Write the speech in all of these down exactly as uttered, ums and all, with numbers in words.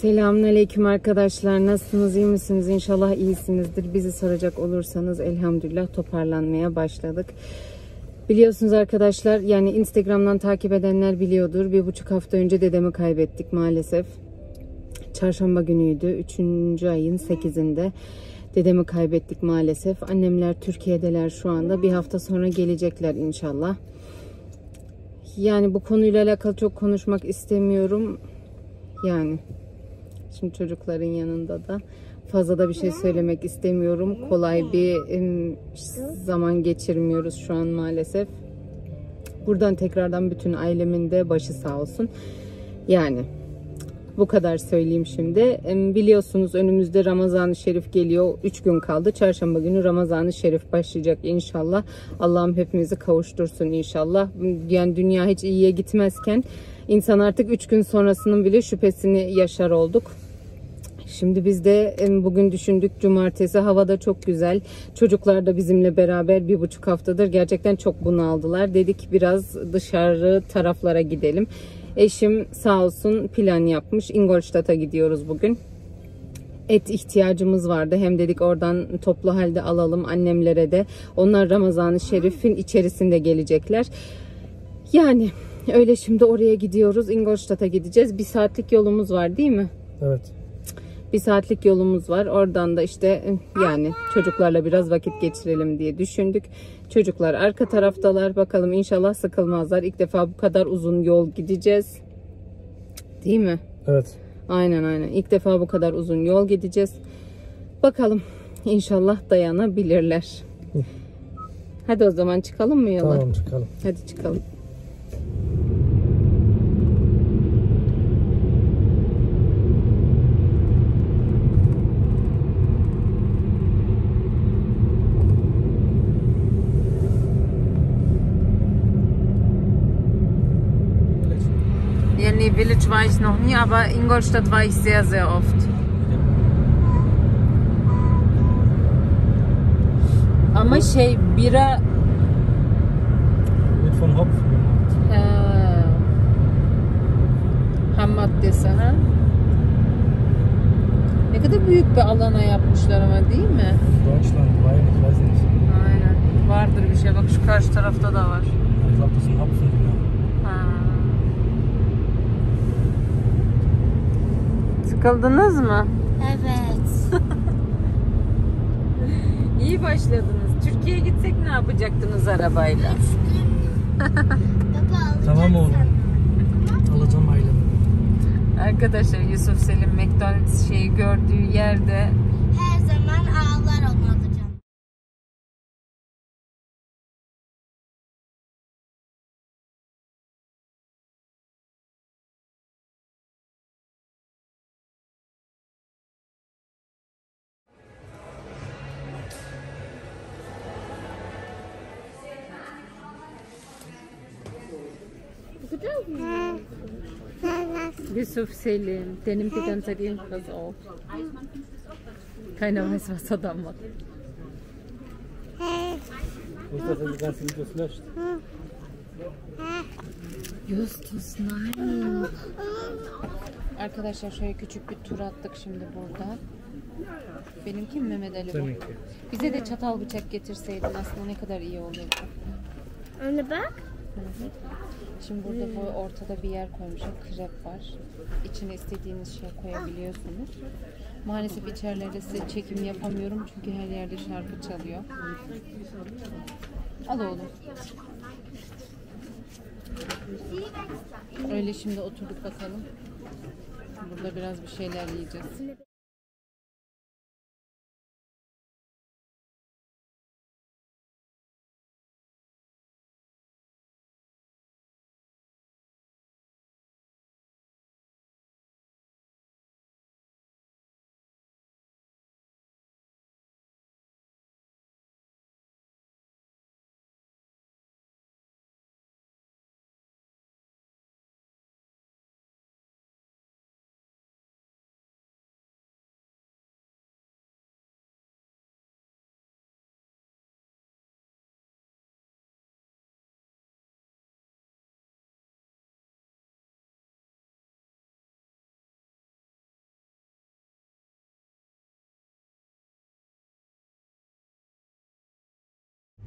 Selamünaleyküm arkadaşlar. Nasılsınız? İyi misiniz? İnşallah iyisinizdir. Bizi soracak olursanız elhamdülillah toparlanmaya başladık. Biliyorsunuz arkadaşlar, yani Instagram'dan takip edenler biliyordur. Bir buçuk hafta önce dedemi kaybettik maalesef. Çarşamba günüydü. Üçüncü ayın sekizinde dedemi kaybettik maalesef. Annemler Türkiye'deler şu anda. Bir hafta sonra gelecekler inşallah. Yani bu konuyla alakalı çok konuşmak istemiyorum. Yani şimdi çocukların yanında da fazla da bir şey söylemek istemiyorum. Kolay bir zaman geçirmiyoruz şu an maalesef. Buradan tekrardan bütün ailemin de başı sağ olsun. Yani bu kadar söyleyeyim şimdi. Biliyorsunuz önümüzde Ramazan-ı Şerif geliyor. üç gün kaldı. Çarşamba günü Ramazan-ı Şerif başlayacak inşallah. Allah'ım hepimizi kavuştursun inşallah. Yani dünya hiç iyiye gitmezken insan artık üç gün sonrasının bile şüphesini yaşar olduk. Şimdi biz de bugün düşündük, cumartesi hava da çok güzel. Çocuklar da bizimle beraber bir buçuk haftadır gerçekten çok bunaldılar. Dedik biraz dışarı taraflara gidelim. Eşim sağ olsun plan yapmış. Ingolstadt'a gidiyoruz bugün. Et ihtiyacımız vardı. Hem dedik oradan toplu halde alalım annemlere de. Onlar Ramazan-ı Şerif'in içerisinde gelecekler. Yani öyle şimdi oraya gidiyoruz. Ingolstadt'a gideceğiz. Bir saatlik yolumuz var değil mi? Evet. Bir saatlik yolumuz var. Oradan da işte yani çocuklarla biraz vakit geçirelim diye düşündük. Çocuklar arka taraftalar. Bakalım inşallah sıkılmazlar. İlk defa bu kadar uzun yol gideceğiz. Değil mi? Evet. Aynen aynen. İlk defa bu kadar uzun yol gideceğiz. Bakalım inşallah dayanabilirler. Hı. Hadi o zaman çıkalım mı yola? Tamam çıkalım. Hadi çıkalım. Yani Village war ich noch nie, aber Ingolstadt war ich sehr sehr oft. Ama şey bira Wird von Hopfen gemacht. He. Ham maddesi ha. Ne kadar büyük bir alana yapmışlar ama değil mi? Deutschland, Wein, ich weiß nicht. Aynen. Vardır bir şey. Bak şu karşı tarafta da var. Ich glaube, das sind Hopfen. Ha. Sıkıldınız mı? Evet. İyi başladınız. Türkiye'ye gitsek ne yapacaktınız arabayla? Üç gün. Baba alacağım. Tamam oğlum. Alacağım ailemi. Arkadaşlar Yusuf Selim McDonald's şeyi gördüğü yerde Her zaman ağlar onu alacağım. Yusuf Selim, der nimmt die ganze Zeit irgendwas auf. Keiner weiß, was er da macht. Nicht, dass er die ganzen Videos löscht. Justus, nein. Arkadaşlar şöyle küçük bir tur attık şimdi burada. Benimki mi Mehmet Ali bu? Seninki. Bize de çatal bıçak getirseydin aslında ne kadar iyi olurdu. Anne bak. Şimdi burada bu ortada bir yer koymuşlar. Krep var. İçine istediğiniz şey koyabiliyorsunuz. Maalesef içerilerde size çekim yapamıyorum çünkü her yerde şarkı çalıyor. Al oğlum. Öyle şimdi oturduk bakalım. Burada biraz bir şeyler yiyeceğiz.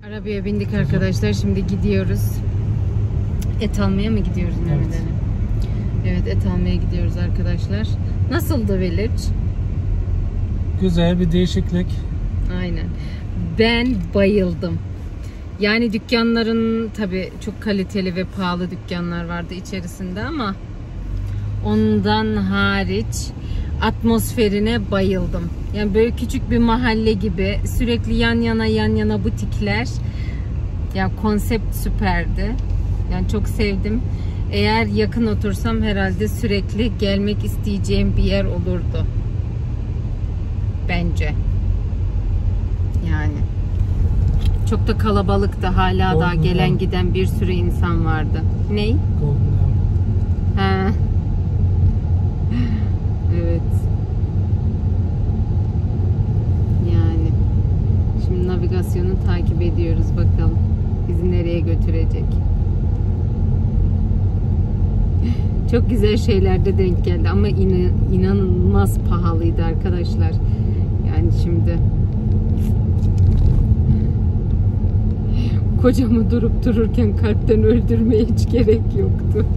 Arabaya bindik arkadaşlar. Şimdi gidiyoruz. Et almaya mı gidiyoruz Mehmet Ali? Evet, et almaya gidiyoruz arkadaşlar. Nasıldı Village? Güzel bir değişiklik. Aynen. Ben bayıldım. Yani dükkanların tabii çok kaliteli ve pahalı dükkanlar vardı içerisinde ama ondan hariç atmosferine bayıldım. Yani böyle küçük bir mahalle gibi sürekli yan yana yan yana butikler. Ya konsept süperdi. Yani çok sevdim. Eğer yakın otursam herhalde sürekli gelmek isteyeceğim bir yer olurdu. Bence. Yani. Çok da kalabalıktı. Hala daha gelen giden bir sürü insan vardı. Ney? Ha. Evet. Yani. Şimdi navigasyonu takip ediyoruz. Bakalım. Bizi nereye götürecek? Çok güzel şeyler de denk geldi ama inan, inanılmaz pahalıydı arkadaşlar. Yani şimdi kocamı durup dururken kalpten öldürmeye hiç gerek yoktu.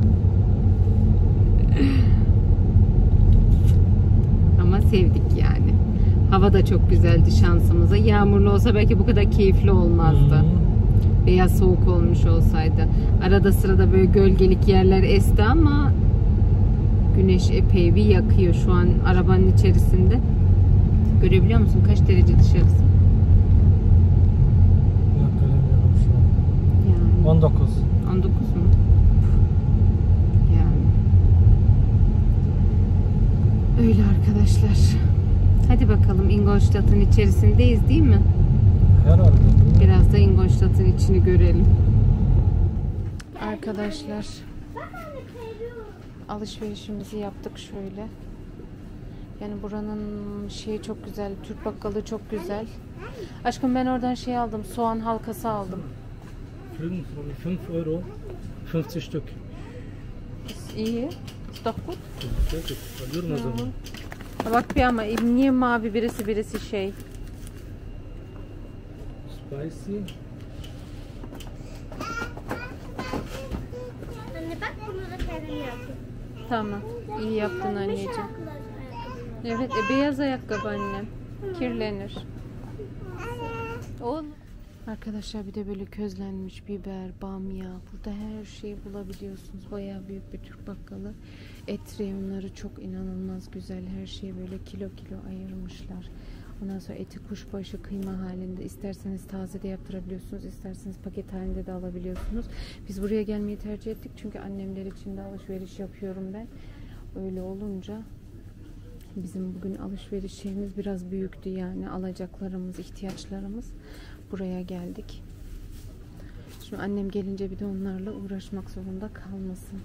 Ama sevdik yani. Hava da çok güzeldi şansımıza. Yağmurlu olsa belki bu kadar keyifli olmazdı. Hmm. Veya soğuk olmuş olsaydı. Arada sırada böyle gölgelik yerler esti ama güneş epey bir yakıyor şu an arabanın içerisinde. Görebiliyor musun kaç derece dışarısı? Yok, göremiyorum şu an. Yani. on dokuz. on dokuz mu? Yani. Öyle arkadaşlar. Hadi bakalım, Ingolstadt'ın içerisindeyiz değil mi? Herhalde. Biraz da Ingolstadt'ın içini görelim. Arkadaşlar, alışverişimizi yaptık şöyle. Yani buranın şeyi çok güzel, Türk bakkalı çok güzel. Aşkım ben oradan şey aldım, soğan halkası aldım. fünf euro, fünfzig Stück. İyi, ist doch gut. Alıyorum o zaman. Bak bir ama niye mavi birisi birisi şey? Spicy. Anne bak bunu da kendim yaptım. Tamam, iyi yaptın anneciğim. Evet, e, beyaz ayakkabı annem. Kirlenir. Oğlum. Arkadaşlar bir de böyle közlenmiş biber, bamya. Burada her şeyi bulabiliyorsunuz. Bayağı büyük bir Türk bakkalı. Et reyonları çok inanılmaz güzel. Her şeyi böyle kilo kilo ayırmışlar. Ondan sonra eti kuşbaşı kıyma halinde. İsterseniz taze de yaptırabiliyorsunuz. İsterseniz paket halinde de alabiliyorsunuz. Biz buraya gelmeyi tercih ettik. Çünkü annemler için de alışveriş yapıyorum ben. Öyle olunca bizim bugün alışveriş şeyimiz biraz büyüktü yani. Alacaklarımız, ihtiyaçlarımız. Buraya geldik. Şimdi annem gelince bir de onlarla uğraşmak zorunda kalmasın.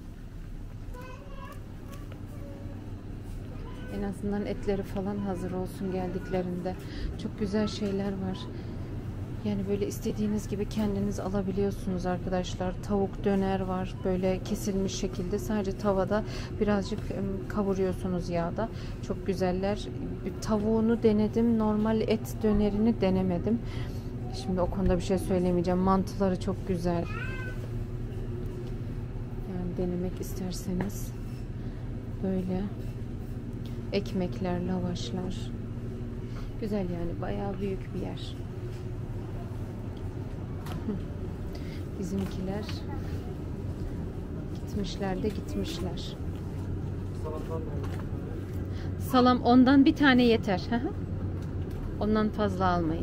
En azından etleri falan hazır olsun geldiklerinde. Çok güzel şeyler var. Yani böyle istediğiniz gibi kendiniz alabiliyorsunuz arkadaşlar. Tavuk döner var. Böyle kesilmiş şekilde. Sadece tavada birazcık kavuruyorsunuz yağda. Çok güzeller. Tavuğunu denedim. Normal et dönerini denemedim. Şimdi o konuda bir şey söylemeyeceğim. Mantıları çok güzel. Yani denemek isterseniz böyle ekmekler, lavaşlar. Güzel yani. Bayağı büyük bir yer. Bizimkiler gitmişler de gitmişler. Salam ondan bir tane yeter. Ondan fazla almayın.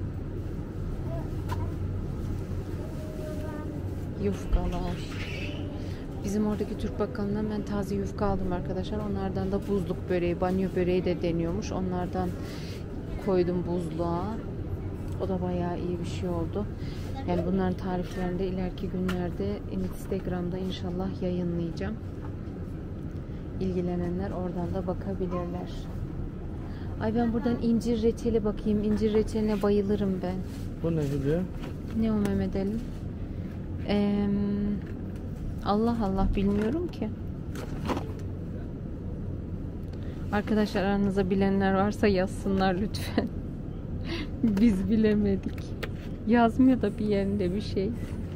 Yufkalar. Bizim oradaki Türk bakkalından ben taze yufka aldım arkadaşlar. Onlardan da buzluk böreği, banyo böreği de deniyormuş. Onlardan koydum buzluğa. O da bayağı iyi bir şey oldu. Yani bunların tariflerini de ileriki günlerde Instagram'da inşallah yayınlayacağım. İlgilenenler oradan da bakabilirler. Ay ben buradan incir reçeli bakayım. İncir reçeline bayılırım ben. Bu ne diyor? Ne o Mehmet Ali? Ee, Allah Allah bilmiyorum ki. Arkadaşlar aranızda bilenler varsa yazsınlar lütfen. Biz bilemedik. Yazmıyor da bir yerinde bir şey.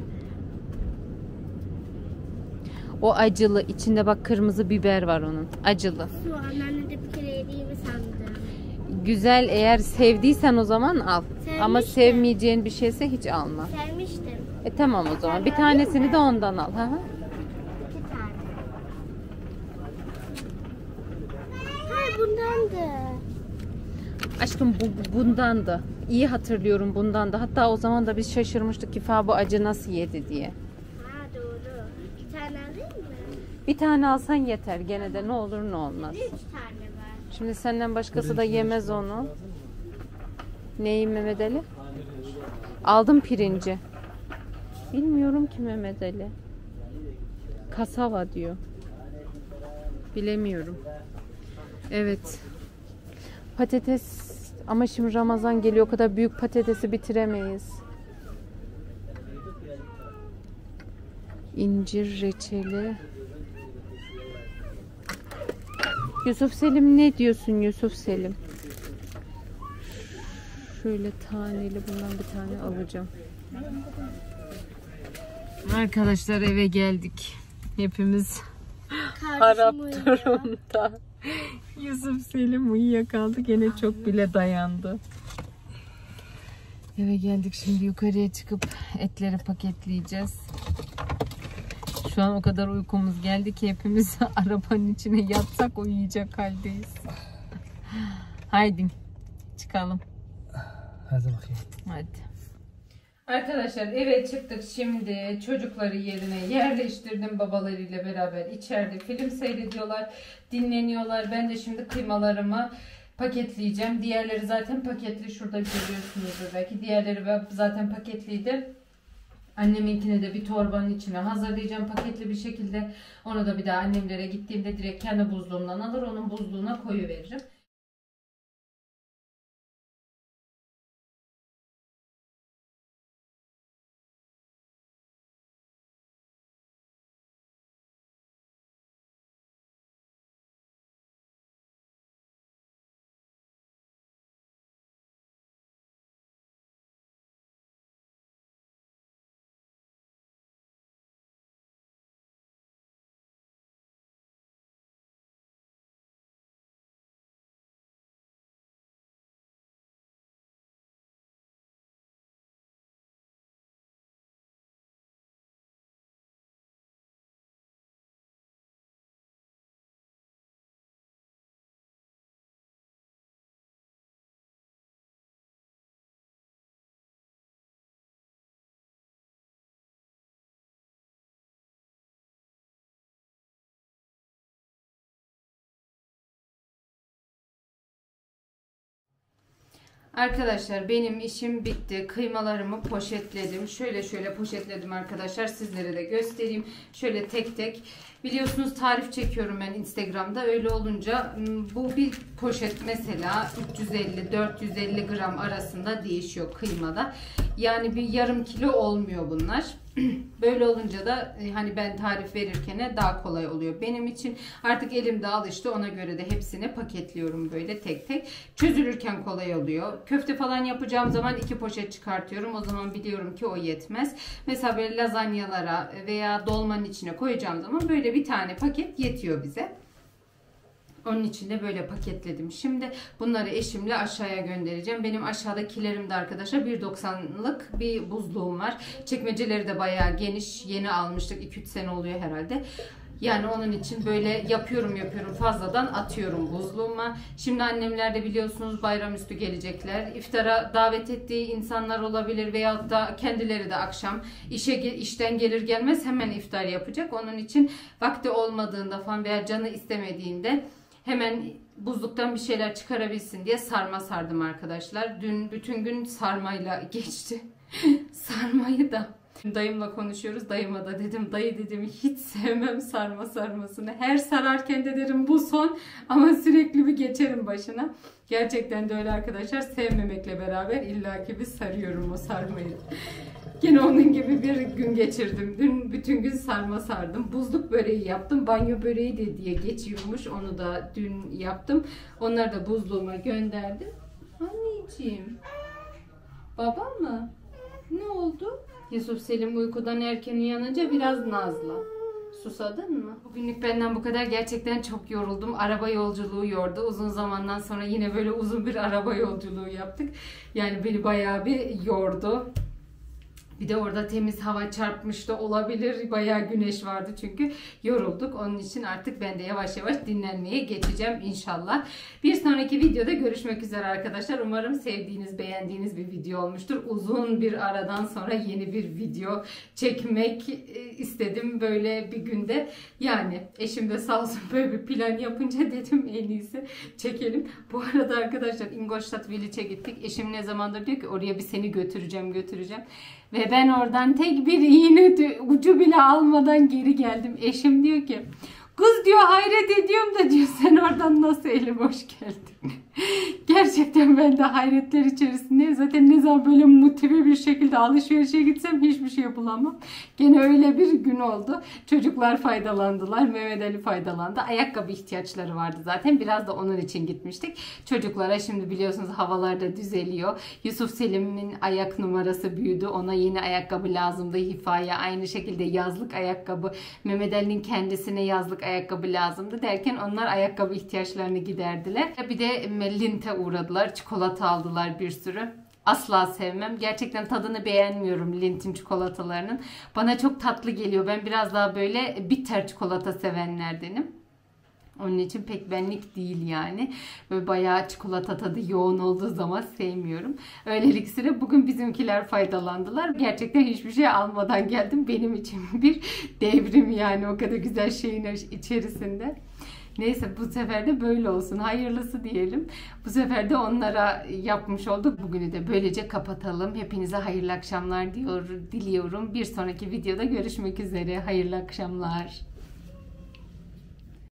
O acılı. İçinde bak kırmızı biber var onun. Acılı. Su anneanne de bir kere yediğimi sandım. Güzel, eğer sevdiysen o zaman al. Sevmiştim. Ama sevmeyeceğin bir şeyse hiç alma. Sevmiştim. E tamam o zaman. Bir Sen tanesini alayım de mı? ondan al. Ha? İki tane. Hayır bundandı. Aşkım bu bundan da. İyi hatırlıyorum bundan da. Hatta o zaman da biz şaşırmıştık ki Fa bu acı nasıl yedi diye. Ha doğru. Bir tane alayım mı? Bir tane alsan yeter. Gene de ne olur ne olmaz. Üç tane var. Şimdi senden başkası da yemez onu. Neyi Mehmet Ali? Aldım pirinci. Bilmiyorum ki Mehmet Ali. Kasava diyor. Bilemiyorum. Evet. Patates ama şimdi Ramazan geliyor. O kadar büyük patatesi bitiremeyiz. İncir reçeli. Yusuf Selim ne diyorsun Yusuf Selim? Şöyle taneli bundan bir tane alacağım. Arkadaşlar eve geldik. Hepimiz harap durumda. Yusuf Selim uyuyakaldı. Gene çok bile dayandı. Eve geldik, şimdi yukarıya çıkıp etleri paketleyeceğiz. Şu an o kadar uykumuz geldi ki hepimiz arabanın içine yatsak uyuyacak haldeyiz. Haydi çıkalım. Hadi bakayım. Hadi. Arkadaşlar eve çıktık, şimdi çocukları yerine yerleştirdim, babalarıyla beraber içeride film seyrediyorlar, dinleniyorlar. Ben de şimdi kıymalarımı paketleyeceğim. Diğerleri zaten paketli, şurada görüyorsunuzdur belki. Diğerleri zaten paketliydi. Anneminkini de bir torbanın içine hazırlayacağım paketli bir şekilde. Onu da bir daha annemlere gittiğimde direkt kendi buzluğumdan alır, onun buzluğuna koyuveririm. Arkadaşlar benim işim bitti. Kıymalarımı poşetledim. Şöyle şöyle poşetledim arkadaşlar. Sizlere de göstereyim. Şöyle tek tek. Biliyorsunuz tarif çekiyorum ben Instagram'da. Öyle olunca bu bir poşet mesela üç yüz elli dört yüz elli gram arasında değişiyor kıymada. Yani bir yarım kilo olmuyor bunlar. Böyle olunca da hani ben tarif verirken daha kolay oluyor benim için. Artık elimde alıştı, ona göre de hepsini paketliyorum böyle tek tek. Çözülürken kolay oluyor. Köfte falan yapacağım zaman iki poşet çıkartıyorum. O zaman biliyorum ki o yetmez. Mesela böyle lazanyalara veya dolmanın içine koyacağım zaman böyle bir tane paket yetiyor bize. Onun için de böyle paketledim. Şimdi bunları eşimle aşağıya göndereceğim. Benim aşağıdakilerimde arkadaşlar bir doksanlık bir buzluğum var. Çekmeceleri de bayağı geniş. Yeni almıştık. iki üç sene oluyor herhalde. Yani onun için böyle yapıyorum yapıyorum fazladan atıyorum buzluğuma. Şimdi annemler de biliyorsunuz bayramüstü gelecekler. İftara davet ettiği insanlar olabilir veyahut da kendileri de akşam işe işten gelir gelmez hemen iftar yapacak. Onun için vakti olmadığında falan veya canı istemediğinde hemen buzluktan bir şeyler çıkarabilsin diye sarma sardım arkadaşlar. Dün bütün gün sarmayla geçti. Sarmayı da dayımla konuşuyoruz. Dayıma da dedim, dayı dedim hiç sevmem sarma sarmasını. Her sararken de derim bu son ama sürekli bir geçerim başına. Gerçekten de öyle arkadaşlar, sevmemekle beraber illaki bir sarıyorum o sarmayı. Yine onun gibi bir gün geçirdim. Dün bütün gün sarma sardım. Buzluk böreği yaptım. Banyo böreği de diye geçiyormuş. Onu da dün yaptım. Onları da buzluğuma gönderdim. Anneciğim. Babam mı? Ne oldu? Yusuf Selim uykudan erken uyanınca biraz nazlı. Susadın mı? Bugünlük benden bu kadar. Gerçekten çok yoruldum. Araba yolculuğu yordu. Uzun zamandan sonra yine böyle uzun bir araba yolculuğu yaptık. Yani beni bayağı bir yordu. Bir de orada temiz hava çarpmış da olabilir. Bayağı güneş vardı çünkü. Yorulduk. Onun için artık ben de yavaş yavaş dinlenmeye geçeceğim inşallah. Bir sonraki videoda görüşmek üzere arkadaşlar. Umarım sevdiğiniz, beğendiğiniz bir video olmuştur. Uzun bir aradan sonra yeni bir video çekmek istedim böyle bir günde. Yani eşim de sağ olsun böyle bir plan yapınca dedim en iyisi çekelim. Bu arada arkadaşlar Ingolstadt Village'e gittik. Eşim ne zamandır diyor ki oraya bir seni götüreceğim götüreceğim. Ve ben oradan tek bir iğne ucu bile almadan geri geldim. Eşim diyor ki kız diyor hayret ediyorum da diyor sen oradan nasıl eli boş geldin. Gerçekten ben de hayretler içerisindeyim. Zaten ne zaman böyle motive bir şekilde alışverişe gitsem hiçbir şey bulamam. Gene öyle bir gün oldu. Çocuklar faydalandılar. Mehmet Ali faydalandı. Ayakkabı ihtiyaçları vardı zaten. Biraz da onun için gitmiştik. Çocuklara şimdi biliyorsunuz havalar da düzeliyor. Yusuf Selim'in ayak numarası büyüdü. Ona yeni ayakkabı lazımdı. Hifaya aynı şekilde yazlık ayakkabı. Mehmet Ali'nin kendisine yazlık ayakkabı lazımdı derken onlar ayakkabı ihtiyaçlarını giderdiler. Bir de Lint'e uğradılar. Çikolata aldılar bir sürü. Asla sevmem. Gerçekten tadını beğenmiyorum Lint'in çikolatalarının. Bana çok tatlı geliyor. Ben biraz daha böyle bitter çikolata sevenlerdenim. Onun için pek benlik değil yani. Böyle bayağı çikolata tadı yoğun olduğu zaman sevmiyorum. Öylelikle bugün bizimkiler faydalandılar. Gerçekten hiçbir şey almadan geldim. Benim için bir devrim yani o kadar güzel şeyin içerisinde. Neyse bu sefer de böyle olsun. Hayırlısı diyelim. Bu sefer de onlara yapmış olduk. Bugünü de böylece kapatalım. Hepinize hayırlı akşamlar diyor, diliyorum. Bir sonraki videoda görüşmek üzere. Hayırlı akşamlar.